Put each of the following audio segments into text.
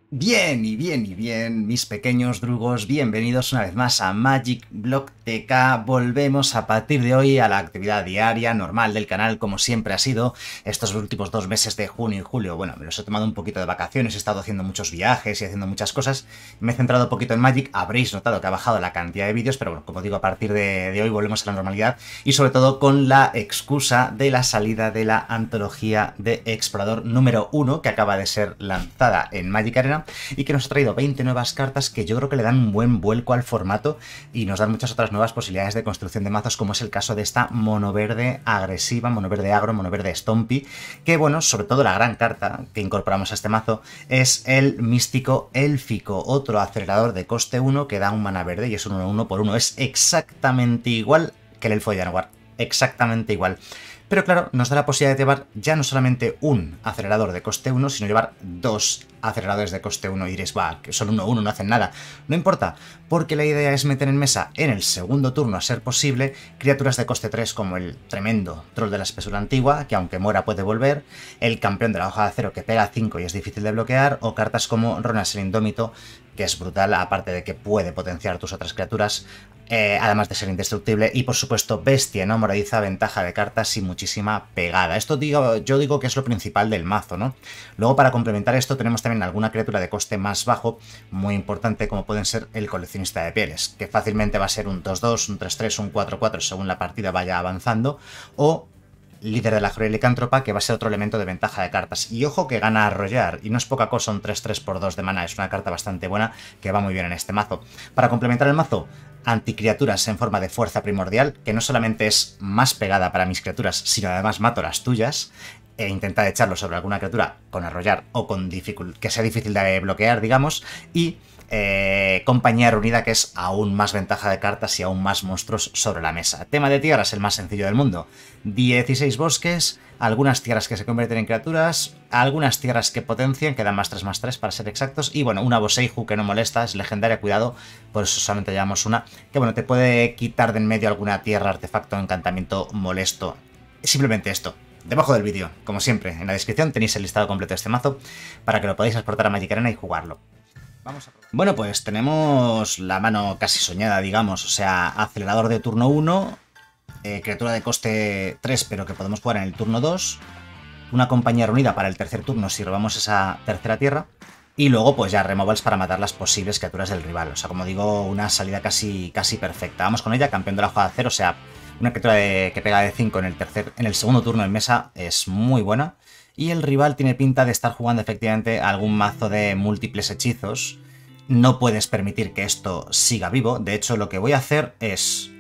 Bien y bien y bien, mis pequeños drugos, bienvenidos una vez más a Magic Block TK. Volvemos a partir de hoy a la actividad diaria normal del canal, como siempre ha sido estos últimos 2 meses de junio y julio. Bueno, me los he tomado un poquito de vacaciones, he estado haciendo muchos viajes y haciendo muchas cosas. Me he centrado un poquito en Magic, habréis notado que ha bajado la cantidad de vídeos, pero bueno, como digo, a partir de hoy volvemos a la normalidad y sobre todo con la excusa de la salida de la antología de Explorador número 1 que acaba de ser lanzada en Magic Arena y que nos ha traído 20 nuevas cartas que yo creo que le dan un buen vuelco al formato y nos dan muchas otras nuevas posibilidades de construcción de mazos, como es el caso de esta mono verde agresiva, mono verde agro, mono verde stompy, que bueno, sobre todo la gran carta que incorporamos a este mazo es el místico élfico, otro acelerador de coste 1 que da un mana verde y es un 1/1 por 1, es exactamente igual que el elfo de Jaguar, exactamente igual. Pero claro, nos da la posibilidad de llevar ya no solamente un acelerador de coste 1, sino llevar dos aceleradores de coste 1 y diréis, va, que son 1/1, no hacen nada. No importa, porque la idea es meter en mesa en el segundo turno, a ser posible, criaturas de coste 3 como el tremendo Troll de la Espesura Antigua, que aunque muera puede volver, el campeón de la hoja de acero que pega 5 y es difícil de bloquear, o cartas como Ronas el Indómito, que es brutal, aparte de que puede potenciar tus otras criaturas, además de ser indestructible, y por supuesto Bestia enamoradiza, ventaja de cartas y muchísima pegada. Esto yo digo que es lo principal del mazo, ¿no? Luego, para complementar esto, tenemos también alguna criatura de coste más bajo, muy importante, como pueden ser el coleccionista de pieles, que fácilmente va a ser un 2/2, un 3/3, un 4/4 según la partida vaya avanzando, o líder de la Joya Licántropa, que va a ser otro elemento de ventaja de cartas. Y ojo que gana a arrollar, y no es poca cosa un 3/3 por 2 de mana, es una carta bastante buena que va muy bien en este mazo. Para complementar el mazo, anticriaturas en forma de fuerza primordial, que no solamente es más pegada para mis criaturas, sino además mato las tuyas, e intentad echarlo sobre alguna criatura con arrollar o con que sea difícil de bloquear, digamos, y compañía reunida, que es aún más ventaja de cartas y aún más monstruos sobre la mesa. Tema de tierras, el más sencillo del mundo. 16 bosques, algunas tierras que se convierten en criaturas, algunas tierras que potencian, que dan +3/+3 para ser exactos, y bueno, una Boseiju que no molesta, es legendaria, cuidado, por eso solamente llevamos una, que bueno, te puede quitar de en medio alguna tierra, artefacto o encantamiento molesto. Simplemente esto. Debajo del vídeo, como siempre, en la descripción tenéis el listado completo de este mazo para que lo podáis exportar a Magic Arena y jugarlo. Bueno, pues tenemos la mano casi soñada, digamos, o sea, acelerador de turno 1, criatura de coste 3, pero que podemos jugar en el turno 2, una compañía reunida para el tercer turno si robamos esa tercera tierra, y luego pues ya removals para matar las posibles criaturas del rival. O sea, como digo, una salida casi perfecta. Vamos con ella, campeón de la hoja de acero, o sea, una criatura que pega de 5 en el segundo turno en mesa es muy buena. Y el rival tiene pinta de estar jugando efectivamente algún mazo de múltiples hechizos. No puedes permitir que esto siga vivo. De hecho, lo que voy a hacer es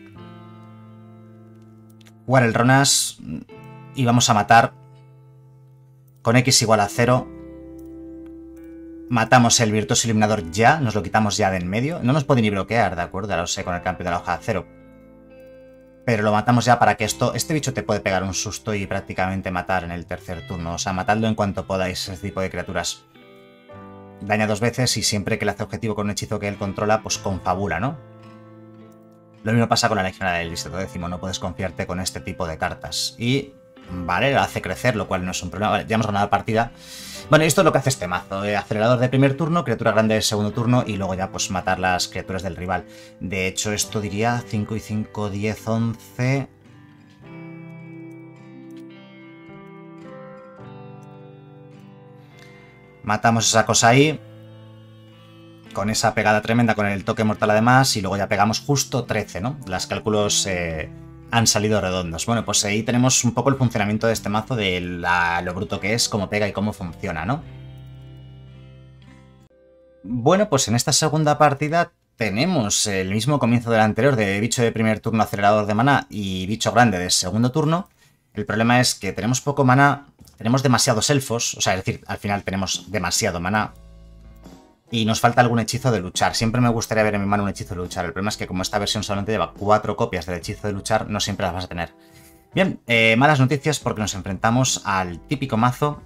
jugar el Ronas y vamos a matar con X igual a 0. Matamos el Virtuoso Iluminador ya, nos lo quitamos ya de en medio. No nos puede ni bloquear, ¿de acuerdo? Ahora lo sé con el campeón de la hoja de acero. Pero lo matamos ya para que este bicho te puede pegar un susto y prácticamente matar en el tercer turno. O sea, matadlo en cuanto podáis, ese tipo de criaturas. Daña 2 veces y siempre que le hace objetivo con un hechizo que él controla, pues confabula, ¿no? Lo mismo pasa con la Legionaria del Distrito Décimo, no puedes confiarte con este tipo de cartas. Y, vale, la hace crecer, lo cual no es un problema. Vale, ya hemos ganado la partida. Bueno, esto es lo que hace este mazo. Acelerador de primer turno, criatura grande de segundo turno y luego ya pues matar las criaturas del rival. De hecho, esto diría 5 y 5, 10, 11... Matamos esa cosa ahí, con esa pegada tremenda, con el toque mortal además, y luego ya pegamos justo 13, ¿no? Los cálculos han salido redondos. Bueno, pues ahí tenemos un poco el funcionamiento de este mazo, de lo bruto que es, cómo pega y cómo funciona, ¿no? Bueno, pues en esta segunda partida tenemos el mismo comienzo del anterior, de bicho de primer turno acelerador de maná y bicho grande de segundo turno. El problema es que tenemos poco maná, tenemos demasiados elfos, o sea, es decir, al final tenemos demasiado maná. Y nos falta algún hechizo de luchar. Siempre me gustaría ver en mi mano un hechizo de luchar. El problema es que como esta versión solamente lleva 4 copias del hechizo de luchar, no siempre las vas a tener. Bien, malas noticias porque nos enfrentamos al típico mazo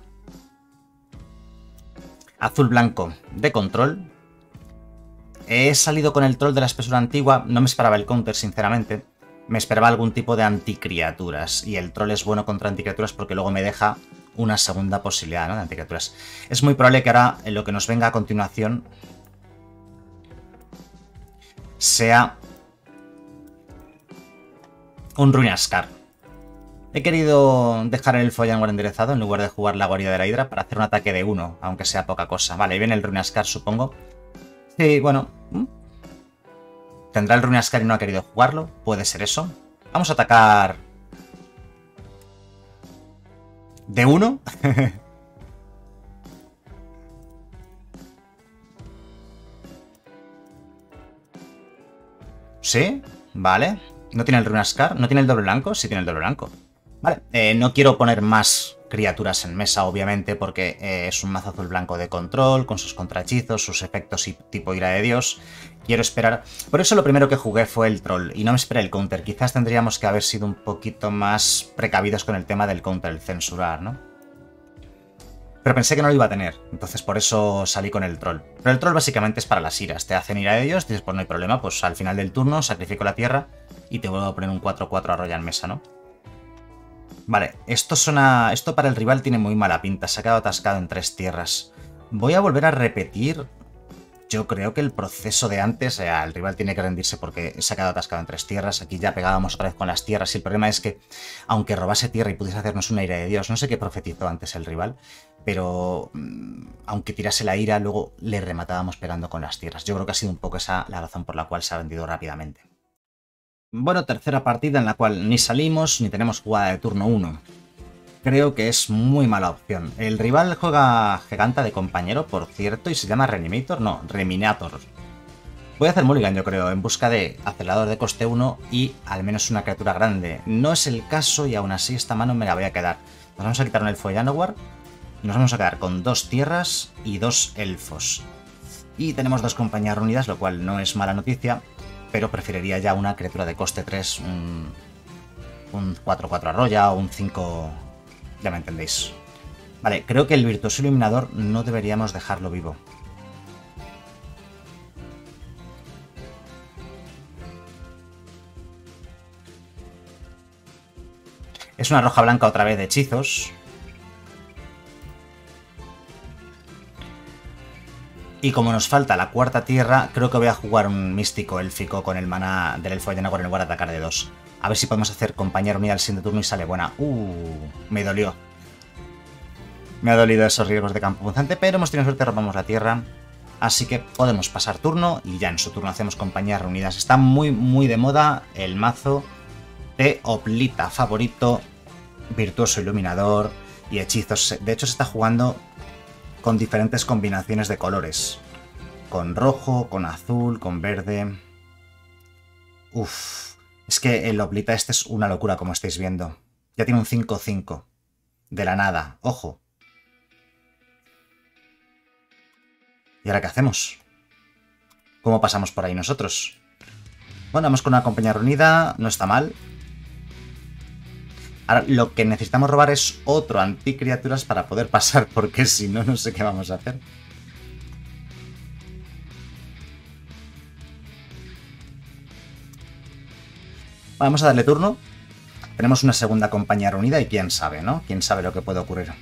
azul-blanco de control. He salido con el Troll de la Espesura Antigua, no me esperaba el counter, sinceramente. Me esperaba algún tipo de anticriaturas. Y el Troll es bueno contra anticriaturas porque luego me deja una segunda posibilidad, ¿no?, de anticriaturas. Es muy probable que ahora lo que nos venga a continuación sea un Runascar. He querido dejar el Follangor enderezado en lugar de jugar la guarida de la Hidra para hacer un ataque de 1, aunque sea poca cosa. Vale, ahí viene el Runascar, supongo. Sí, bueno. ¿Tendrá el Runascar y no ha querido jugarlo? Puede ser eso. Vamos a atacar... ¿de 1? ¿Sí? Vale. ¿No tiene el Runascar? ¿No tiene el doble blanco? Sí tiene el doble blanco. Vale, no quiero poner más criaturas en mesa, obviamente, porque es un mazo azul blanco de control, con sus contrahechizos, sus efectos y tipo ira de Dios. Quiero esperar... Por eso lo primero que jugué fue el troll, y no me esperé el counter. Quizás tendríamos que haber sido un poquito más precavidos con el tema del counter, el censurar, ¿no? Pero pensé que no lo iba a tener, entonces por eso salí con el troll. Pero el troll básicamente es para las iras. Te hacen ira de Dios, dices, pues no hay problema, pues al final del turno sacrifico la tierra y te vuelvo a poner un 4-4 arroya en mesa, ¿no? Vale, esto para el rival tiene muy mala pinta. Se ha quedado atascado en 3 tierras. Voy a volver a repetir. Yo creo que el proceso de antes, el rival tiene que rendirse porque se ha quedado atascado en 3 tierras. Aquí ya pegábamos otra vez con las tierras. Y el problema es que, aunque robase tierra y pudiese hacernos una ira de Dios, no sé qué profetizó antes el rival, pero aunque tirase la ira, luego le rematábamos pegando con las tierras. Yo creo que ha sido un poco esa la razón por la cual se ha vendido rápidamente. Bueno, tercera partida en la cual ni salimos ni tenemos jugada de turno 1. Creo que es muy mala opción. El rival juega Giganta de compañero, por cierto, y se llama Reanimator. No, Reminator. Voy a hacer mulligan, yo creo, en busca de acelerador de coste 1 y al menos una criatura grande. No es el caso y aún así esta mano me la voy a quedar. Nos vamos a quitar el Follangor y nos vamos a quedar con 2 tierras y 2 elfos. Y tenemos 2 compañías reunidas, lo cual no es mala noticia, pero preferiría ya una criatura de coste 3, un 4-4 arroya o un 5... Ya me entendéis. Vale, creo que el Virtuoso Iluminador no deberíamos dejarlo vivo. Es una roja blanca otra vez de hechizos. Y como nos falta la cuarta tierra, creo que voy a jugar un místico élfico con el maná del Elfo de Nagor en lugar de atacar de 2. A ver si podemos hacer compañera unida al siguiente turno y sale buena. Me dolió. Me ha dolido esos riesgos de campo punzante, pero hemos tenido suerte, robamos la tierra. Así que podemos pasar turno y ya en su turno hacemos compañías reunidas. Está muy de moda el mazo de Oplita favorito, Virtuoso Iluminador y hechizos. De hecho se está jugando con diferentes combinaciones de colores. Con rojo, con azul, con verde. Uf, es que el Oplita este es una locura, como estáis viendo. Ya tiene un 5-5. De la nada, ojo. ¿Y ahora qué hacemos? ¿Cómo pasamos por ahí nosotros? Bueno, vamos con una compañía reunida, no está mal. Ahora, lo que necesitamos robar es otro anticriaturas para poder pasar, porque si no, no sé qué vamos a hacer. Vamos a darle turno. Tenemos una segunda compañía reunida y quién sabe, ¿no? Quién sabe lo que puede ocurrir.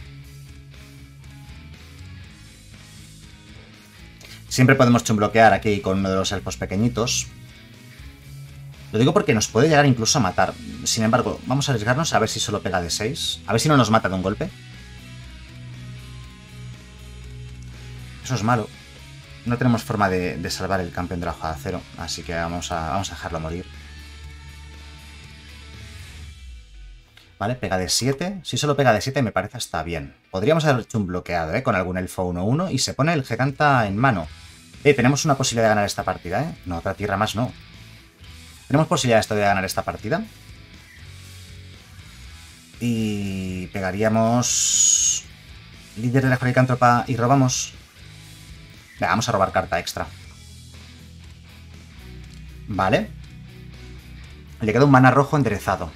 Siempre podemos chumbloquear aquí con uno de los elfos pequeñitos. Lo digo porque nos puede llegar incluso a matar. Sin embargo, vamos a arriesgarnos a ver si solo pega de 6. A ver si no nos mata de un golpe. Eso es malo. No tenemos forma de salvar el campeón de la hoja de acero. Así que vamos a dejarlo morir. Vale, pega de 7. Si solo pega de 7 me parece hasta bien. Podríamos haber hecho un bloqueado, con algún elfo 1-1 y se pone el Giganta en mano. Tenemos una posibilidad de ganar esta partida, No, otra tierra más no. ¿Tenemos posibilidad de ganar esta partida? Y pegaríamos... Líder de la Joricántropa y robamos... Venga, vamos a robar carta extra. Vale. Le queda un mana rojo enderezado.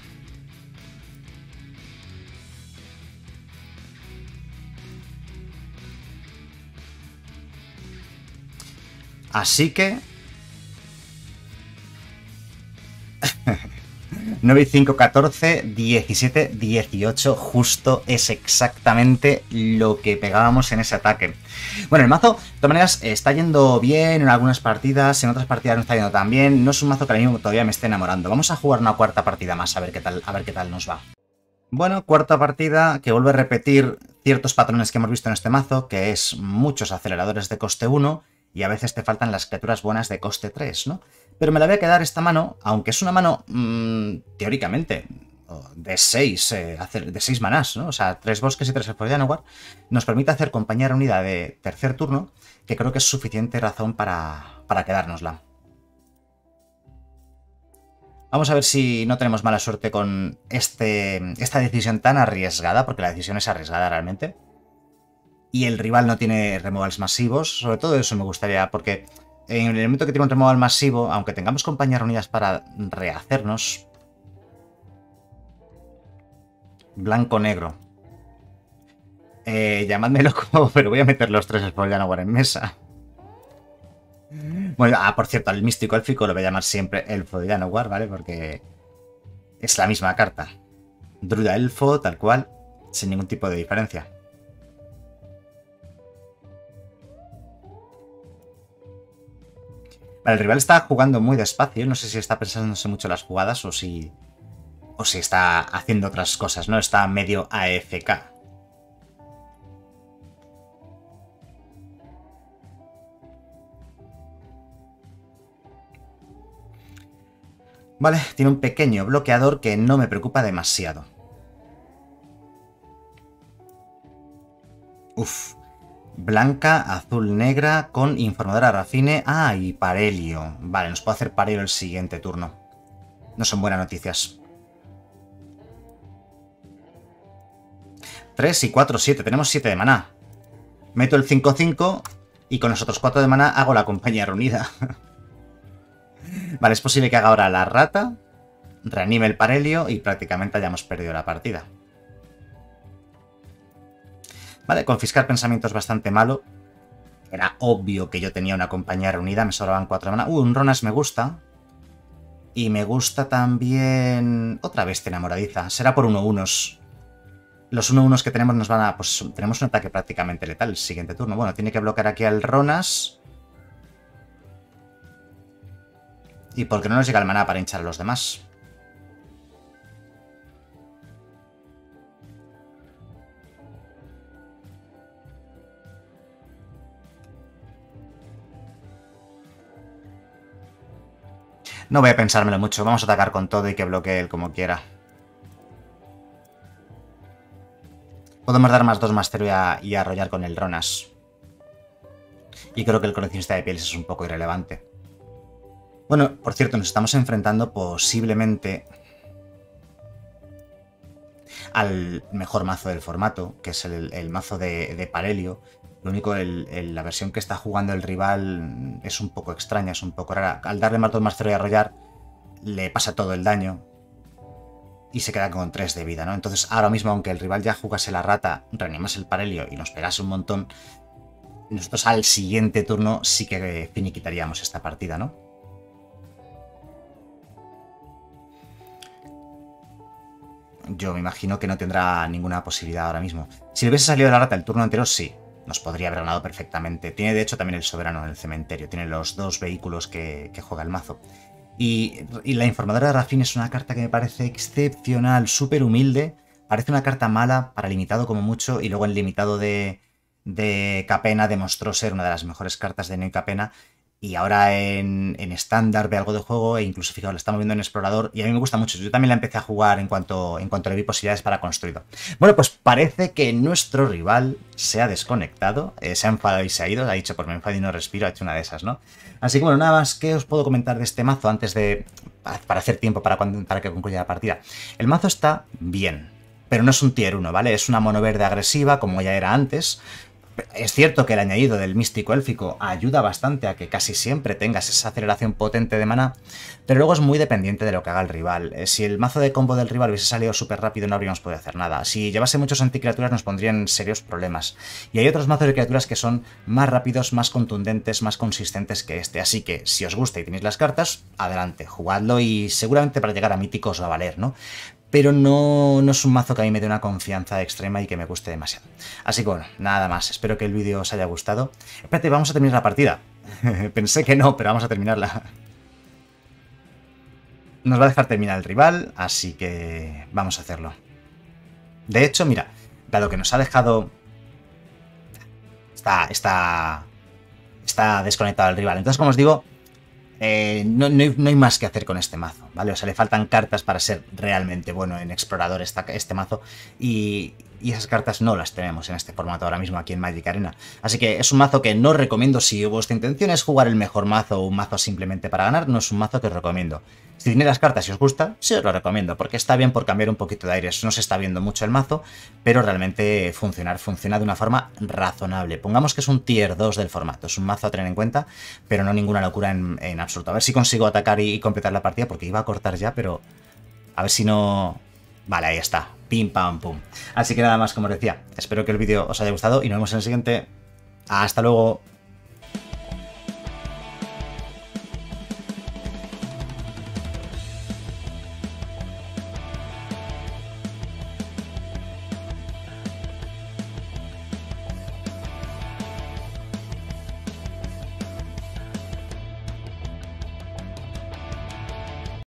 Así que... 9 y 5, 14, 17, 18, justo es exactamente lo que pegábamos en ese ataque. Bueno, el mazo, de todas maneras, está yendo bien en algunas partidas, en otras partidas no está yendo tan bien. No es un mazo que a mí todavía me esté enamorando. Vamos a jugar una cuarta partida más, a ver qué tal nos va. Bueno, cuarta partida que vuelve a repetir ciertos patrones que hemos visto en este mazo, que es muchos aceleradores de coste 1 y a veces te faltan las criaturas buenas de coste 3, ¿no? Pero me la voy a quedar esta mano, aunque es una mano, teóricamente, de 6 manás, ¿no? O sea, 3 bosques y 3 elfos de Llanowar, nos permite hacer compañía reunida de tercer turno, que creo que es suficiente razón para quedárnosla. Vamos a ver si no tenemos mala suerte con esta decisión tan arriesgada, porque la decisión es arriesgada realmente. Y el rival no tiene removals masivos, sobre todo eso me gustaría, porque en el momento que tiene un removal masivo, aunque tengamos compañías reunidas para rehacernos... Blanco-negro. Llamadme loco, pero voy a meter los 3 elfos de Llanowar en mesa. Bueno, por cierto, al místico élfico lo voy a llamar siempre elfo de Llanowar, ¿vale? Porque es la misma carta. Druida elfo, tal cual, sin ningún tipo de diferencia. Vale, el rival está jugando muy despacio, no sé si está pensándose mucho las jugadas o si está haciendo otras cosas, ¿no? Está medio AFK. Vale, tiene un pequeño bloqueador que no me preocupa demasiado. Uf. Blanca, azul, negra, con informadora Rafine. Ah, y Parelio. Vale, nos puede hacer Parelio el siguiente turno. No son buenas noticias. 3 y 4, 7. Tenemos 7 de maná. Meto el 5-5 y con los otros 4 de maná hago la compañía reunida. Vale, es posible que haga ahora la rata, reanime el Parelio y prácticamente hayamos perdido la partida. Vale, confiscar pensamiento es bastante malo. Era obvio que yo tenía una compañía reunida, me sobraban 4 de maná. Un Ronas me gusta. Y me gusta también... Otra bestia enamoradiza. Será por 1-1s. Los 1-1s que tenemos nos van a... Pues tenemos un ataque prácticamente letal el siguiente turno. Bueno, tiene que bloquear aquí al Ronas. Y porque no nos llega el maná para hinchar a los demás. No voy a pensármelo mucho, vamos a atacar con todo y que bloquee él como quiera. Podemos dar más 2 más 0 y arrollar con el Ronas. Y creo que el coleccionista de pieles es un poco irrelevante. Bueno, por cierto, nos estamos enfrentando posiblemente al mejor mazo del formato, que es el mazo de Parelio. Lo único, la versión que está jugando el rival es un poco extraña, es un poco rara. Al darle más 2 más 0 y arrollar, le pasa todo el daño y se queda con 3 de vida, ¿no? Entonces, ahora mismo, aunque el rival ya jugase la rata, reanimase el Parelio y nos pegase un montón, nosotros al siguiente turno sí que finiquitaríamos esta partida, ¿no? Yo me imagino que no tendrá ninguna posibilidad ahora mismo. Si le hubiese salido la rata el turno anterior, sí. Nos podría haber ganado perfectamente. Tiene de hecho también el soberano en el cementerio. Tiene los 2 vehículos que juega el mazo. Y la informadora de Rafine es una carta que me parece excepcional, súper humilde. Parece una carta mala para limitado como mucho. Y luego en limitado de Capena demostró ser una de las mejores cartas de Neo Capena. Y ahora en estándar ve algo de juego e incluso, fijaos, la estamos viendo en explorador y a mí me gusta mucho. Yo también la empecé a jugar en cuanto le vi posibilidades para construido. Bueno, pues parece que nuestro rival se ha desconectado, se ha enfadado y se ha ido. Ha dicho, pues me enfado y no respiro, ha hecho una de esas, ¿no? Así que bueno, nada más que os puedo comentar de este mazo antes de... para hacer tiempo para que concluya la partida. El mazo está bien, pero no es un tier 1, ¿vale? Es una mono verde agresiva, como ya era antes. Es cierto que el añadido del místico élfico ayuda bastante a que casi siempre tengas esa aceleración potente de maná, pero luego es muy dependiente de lo que haga el rival. Si el mazo de combo del rival hubiese salido súper rápido no habríamos podido hacer nada. Si llevase muchos anticriaturas nos pondrían serios problemas. Y hay otros mazos de criaturas que son más rápidos, más contundentes, más consistentes que este. Así que si os gusta y tenéis las cartas, adelante, jugadlo y seguramente para llegar a mítico os va a valer, ¿no? Pero no es un mazo que a mí me dé una confianza extrema y que me guste demasiado. Así que bueno, nada más. Espero que el vídeo os haya gustado. Espérate, vamos a terminar la partida. Pensé que no, pero vamos a terminarla. Nos va a dejar terminar el rival, así que vamos a hacerlo. De hecho, mira, dado que nos ha dejado... Está desconectado el rival. Entonces, como os digo, no hay más que hacer con este mazo, ¿vale? O sea, le faltan cartas para ser realmente bueno en explorador este mazo y esas cartas no las tenemos en este formato ahora mismo aquí en Magic Arena. Así que es un mazo que no recomiendo si vuestra intención es jugar el mejor mazo o un mazo simplemente para ganar, no es un mazo que os recomiendo. Si tenéis las cartas y os gusta, sí os lo recomiendo, porque está bien por cambiar un poquito de aires. No se está viendo mucho el mazo, pero realmente funciona de una forma razonable. Pongamos que es un tier 2 del formato, es un mazo a tener en cuenta, pero no ninguna locura en absoluto. A ver si consigo atacar y completar la partida, porque iba a cortar ya, pero a ver si no... Vale, ahí está. Pim, pam, pum. Así que nada más, como os decía, espero que el vídeo os haya gustado y nos vemos en el siguiente. ¡Hasta luego!